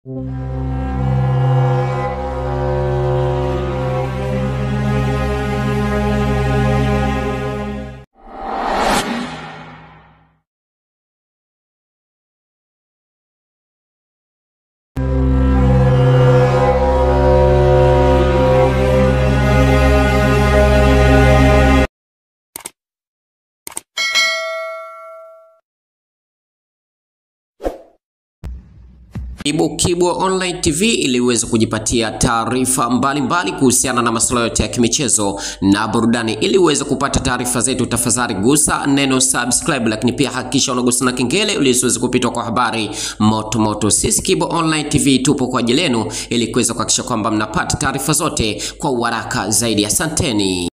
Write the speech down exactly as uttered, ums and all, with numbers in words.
Ibu Kibwa Online T V ili uweze kujipatia taarifa mbalimbali kuhusiana na masuala yote ya kimichezo na burudani. Ili uweze kupata taarifa zetu, tafadhali gusa neno subscribe, lakini pia hakikisha unagusa na kengele ili usiweze kupitwa kwa habari moto moto. Sisi Kibwa Online T V tupo kwa ajili yenu ili kuweza kuhakikisha kwamba mnapata taarifa zote kwa haraka zaidi. Asanteni.